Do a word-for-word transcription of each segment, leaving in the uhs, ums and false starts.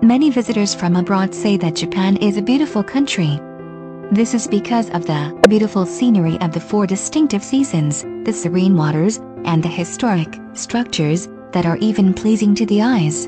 Many visitors from abroad say that Japan is a beautiful country. This is because of the beautiful scenery of the four distinctive seasons, the serene waters, and the historic structures that are even pleasing to the eyes.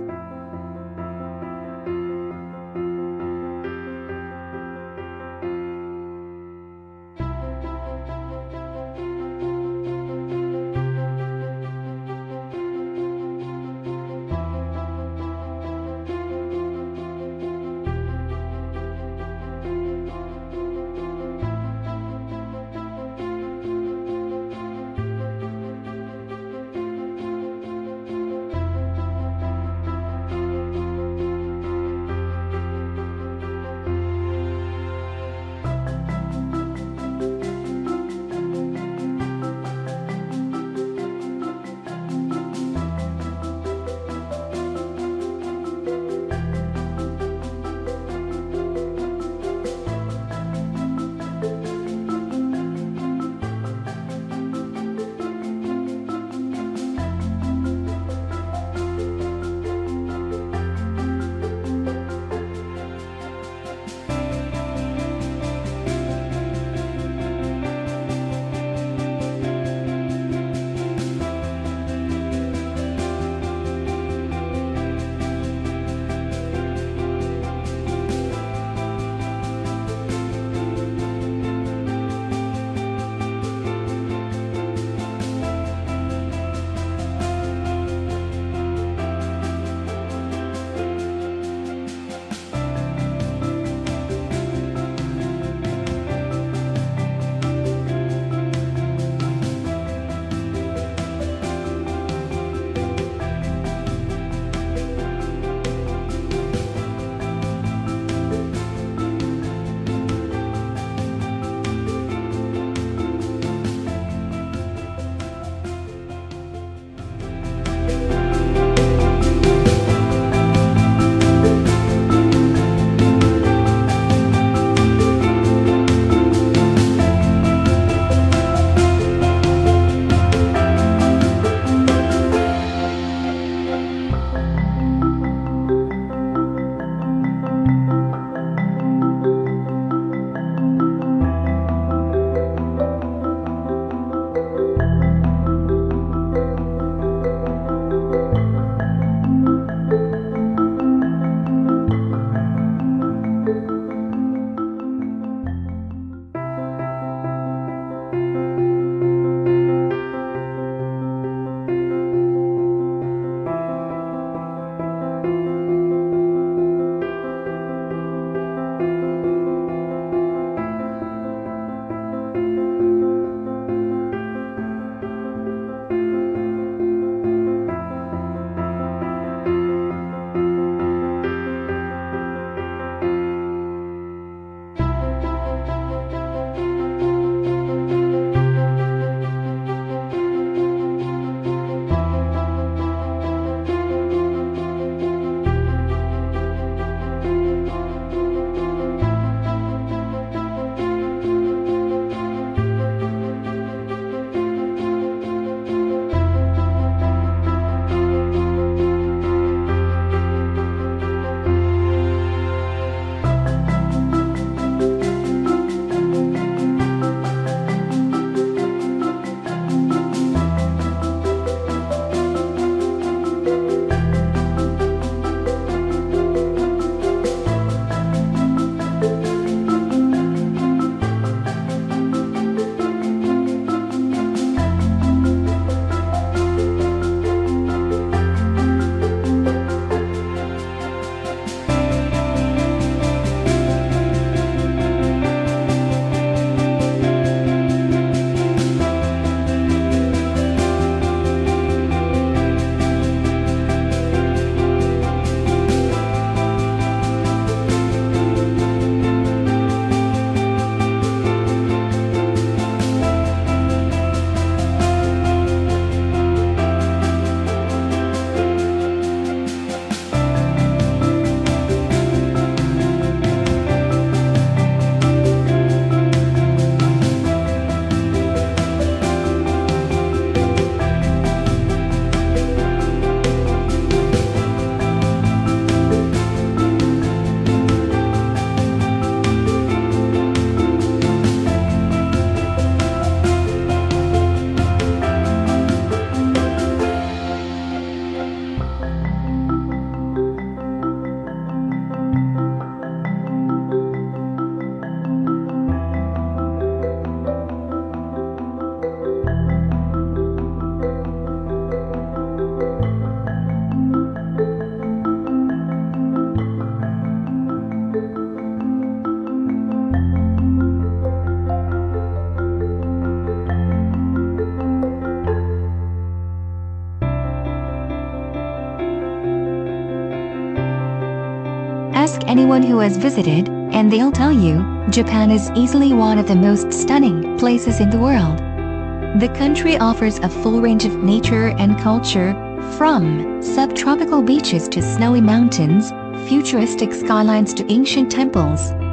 anyone who has visited, and they'll tell you, Japan is easily one of the most stunning places in the world. The country offers a full range of nature and culture, from subtropical beaches to snowy mountains, futuristic skylines to ancient temples.